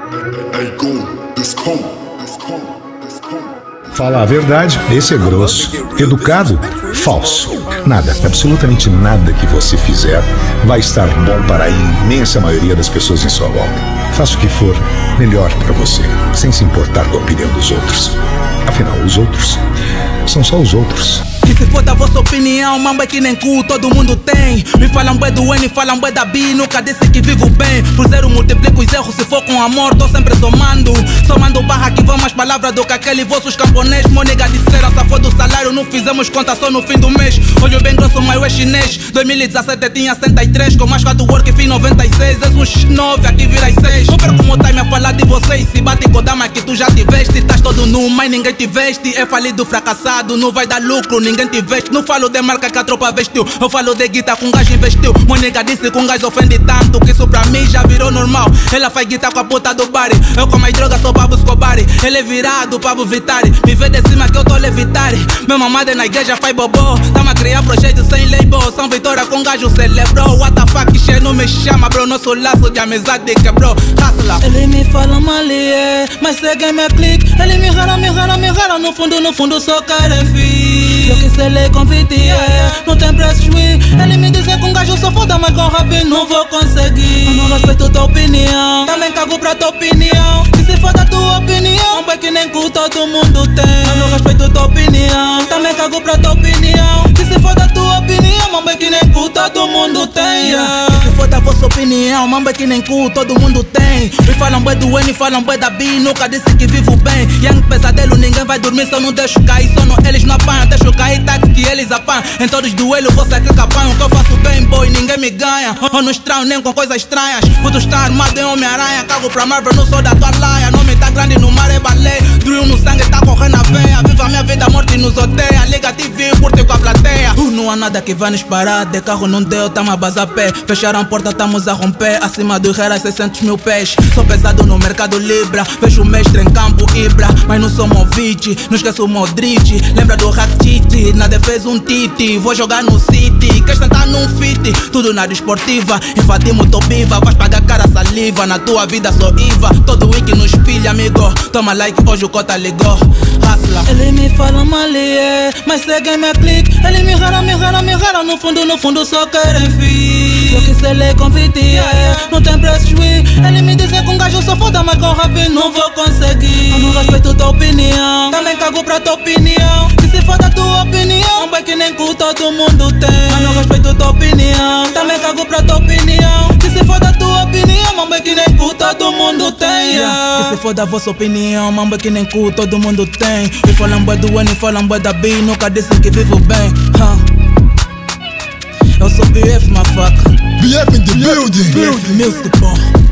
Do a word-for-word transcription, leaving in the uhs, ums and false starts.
Falar a verdade, esse é grosso. Educado, falso. Nada, absolutamente nada que você fizer vai estar bom para a imensa maioria das pessoas em sua volta. Faça o que for melhor para você, sem se importar com a opinião dos outros. Afinal, os outros são só os outros. Que se foda a vossa opinião, mambo é que nem cu, todo mundo tem. Me falam bué do N, falam bué da B, nunca disse que vivo bem. Por zero multiplico os erros, se for com amor, tô sempre somando. Somando barra que vão mais palavras do que aquele vossos camponês. Mônica disseram, safou do salário, não fizemos conta só no fim do mês. Olho bem grosso, mas é chinês. dois mil e dezassete tinha setenta e três, com mais quatro work fiz noventa e seis. És uns nove, aqui vira seis. Não perco o time a falar de vocês. Se bate com dama que tu já tiveste. Estás todo nu, mas ninguém te veste. É falido, fracassado, não vai dar lucro, ninguém te veste. Não falo de marca que a tropa vestiu, eu falo de guita com gajo investiu. Mônica disse que um gajo ofende tanto que isso pra mim já virou normal. Ela faz guita com a puta do bar. Eu com mais droga sou Pablo Escobar. Ele é virado, Pablo Vitari. Me vê de cima que eu tô levitar. Meu mamada na igreja faz bobô. Tamo a criar projeto sem label. São Vitória com gajo celebrou. What the fuck, che não me chama, bro. Nosso laço de amizade quebrou. Hustla. Ele me fala mal, é, mas segue meu clique. Ele me rara, me rara, me rara. No fundo, no fundo só quer fi. Eu que sei ler convite, é, não tem preço juiz. Ele me diz que um gajo só foda, mas com rap não vou conseguir. Eu não respeito tua opinião, também cago pra tua opinião. E se foda tua opinião, um boi que nem cu todo mundo tem. Eu não respeito tua opinião, também cago pra tua opinião. E se foda tua opinião, um boi que nem cu todo mundo tem. Yeah. E se foda a vossa opinião, mambo é que nem cu todo mundo tem. Me falam bué do N, falam bué da B, nunca disse que vivo bem. Young pesadelo, ninguém vai dormir se eu não deixo cair. Só no, eles não apanham, deixo cair táxi que eles apanham. Em todos os duelos você que apanham. Que eu faço bem, boy, ninguém me ganha. Eu não estranho nem com coisas estranhas. Puto está armado em Homem-Aranha. Cago pra Marvel, não sou da tua laia. Nome tá grande no mar é baleia. Drill no sangue tá correndo a veia. Viva a minha vida, a morte nos odeia. Liga T V, curte com a plateia. Uh, não há nada que vai nos parar. De carro não deu, tamo a bazar pé. Fecharam a porta, tamos a romper. Acima dos reais, seiscentos mil pés. Sou pesado no mercado Libra. Vejo o mestre em campo Ibra. Mas não sou Movic, não esqueço o Modric. Lembra do Rakitic, na defesa um Tite. Vou jogar no City, queres tentar num fit. Tudo na desportiva, invadimos tô viva. Vais pagar cara saliva, na tua vida sou I V A. Todo week nos pilha, amigo. Toma like, hoje o cota ligou. Hustla. Ele me fala mal, é, mas segue meu clique. Ele me rara, me rara, me rara. No fundo, no fundo só querem fi. Eu que sei ler convite, é, não tem preço juiz. Ele me diz que um gajo só foda, mas com rap não vou conseguir. Eu não respeito tua opinião, também cago pra tua opinião. E se foda tua opinião, um boi que nem cu todo mundo tem. Eu não respeito tua opinião, também cago pra tua opinião. E se foda tua opinião, um boi que nem cu todo mundo tem. Yeah. E se foda a vossa opinião, mambo é que nem cu todo mundo tem. E falam bué do N, falam bué da B, nunca disse que vivo bem. huh. Eu sou B F, my fuck. B F in the building. B F music, bom.